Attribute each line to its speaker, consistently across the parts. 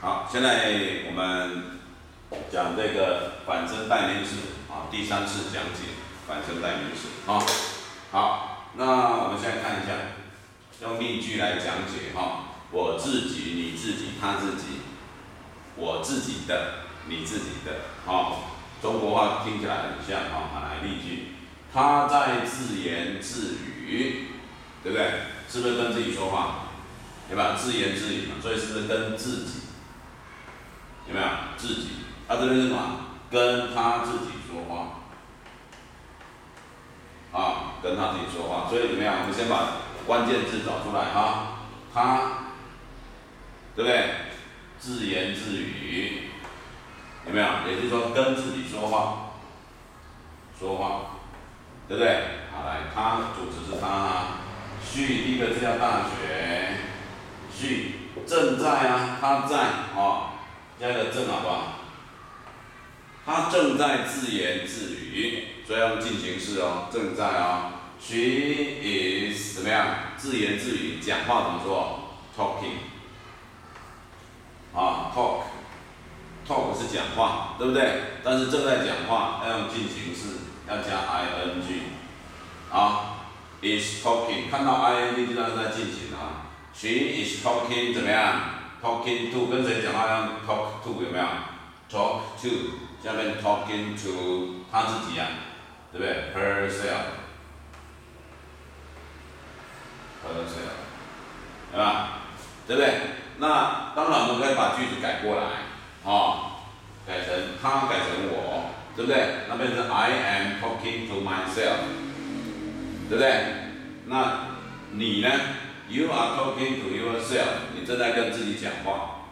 Speaker 1: 好，现在我们讲这个反身代名词啊，第3次讲解反身代名词啊。好，那我们现在看一下，用例句来讲解哈。我自己、你自己、他自己，我自己的、你自己的，好，中国话听起来很像哈。来例句，他在自言自语，对不对？是不是跟自己说话？有没有自言自语嘛？所以是不是跟自己？有没有自己？这边是什么？跟他自己说话。跟他自己说话。所以怎么样？我们先把关键字找出来哈。他，对不对？自言自语，有没有？也就是说跟自己说话，对不对？好，来，他主词是他she 第一个字叫大学she 正在他在加一个正好不好？他正在自言自语，所以要用进行式正在She is 怎么样？自言自语，讲话怎么说 ？Talking talk 是讲话，对不对？但是正在讲话要用进行式，要加 ing is talking， 看到 ing 就知道是在进行She is talking 怎么样 ？Talking to 跟谁讲话要 talk to 有没有 ？Talk to 下面 talking to 他自己对不对 ？Herself， 对吧？对不对？那当然我们可以把句子改过来改成他改成我，对不对？那变成 I am talking to myself， 对不对？那你呢 ？You are talking to yourself， 你正在跟自己讲话，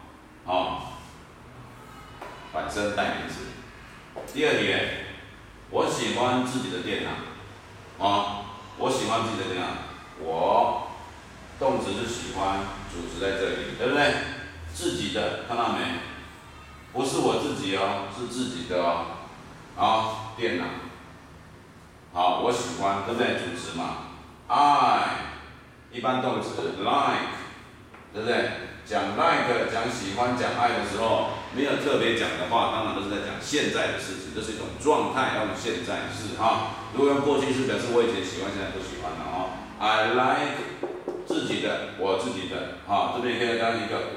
Speaker 1: 反身代名词。第二题，我喜欢自己的电脑，我喜欢自己的电脑，我动词是喜欢，主词在这里，对不对？自己的看到没？不是我自己是自己的电脑。好，我喜欢，对不对？主词嘛 ，I 一般动词 like， 对不对？讲 like 讲喜欢讲爱的时候，没有特别讲的话，当然都是在讲现在的事情，这是一种状态，要用现在式如果用过去式表示我以前喜欢，现在不喜欢了I like 自己的，我自己的这边可以当一个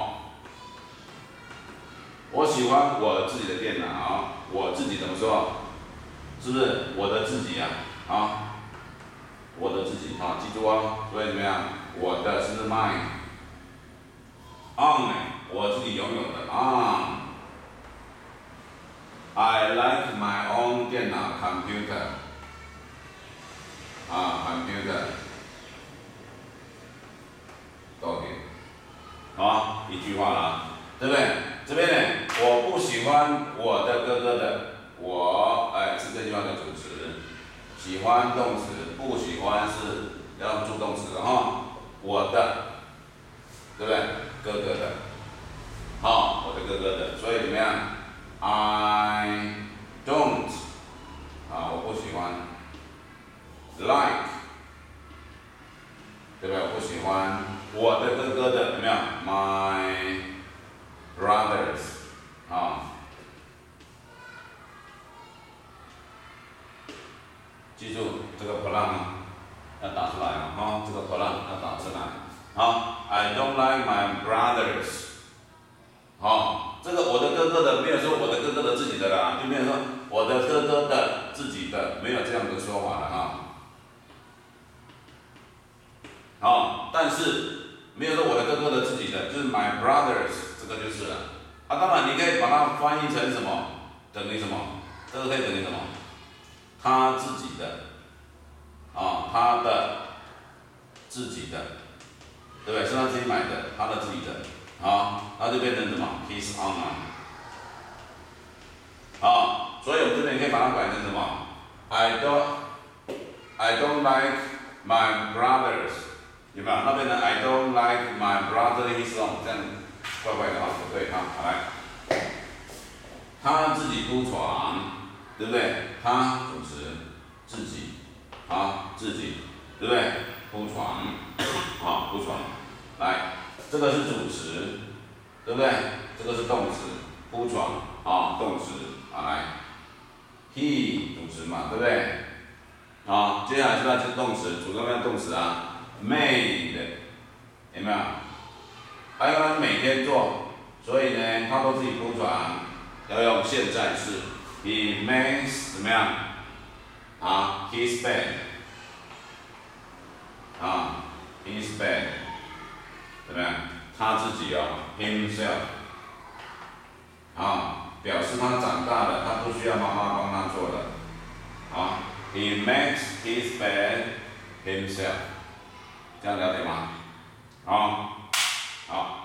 Speaker 1: 我喜欢我自己的电脑，我自己怎么说？是不是我的自己我的自己记住所以怎么样？我的是不是 mine？on 我自己拥有的I like my own 电脑 computer computer 都 OK 一句话了对不对？这边呢，我不喜欢我的哥哥的，是这句话的主词，喜欢动词，不喜欢是要用助动词的我的，对不对？哥哥的，我的哥哥的，所以怎么样 ？I don't 我不喜欢 like， 对不对？我不喜欢我的哥哥的，有没有 ？My brothers 记住这个 plan 要打出来这个 plan 要打出来I don't like my brothers 这个我的哥哥的没有说我的哥哥的自己的啦，就没有说我的哥哥的自己的，没有这样的说法了但是没有说我的哥哥的自己的，就是 my brothers 这个就是了当然你可以把它翻译成什么？等于什么？这个可以等于什么？他自己的他的自己的，对不对？是他自己买的，他的自己的那就变成什么 ？His own 所以我们这边可以把它改成什么 ？I don't like my brothers， 有没有？那边呢 ？I don't like my brother his own， 这样怪怪的不对好来，他自己铺床，对不对？他主词自己自己，对不对？铺床铺床，来，这个是主词。对对不对？这个是动词，铺床啊，动词啊来 ，he 主词嘛，对不对？好，接下来是它是动词，主动面动词啊 ，made 有没有？还有他每天做，所以呢，他都自己铺床，要用现在式。He makes 怎么样？啊 ，his bed 啊 ，his bed 怎么样？他自己哦 ，himself 啊，表示他长大了，他不需要妈妈帮他做的。啊 ，He makes his bed himself， 这样了解吗？好，好。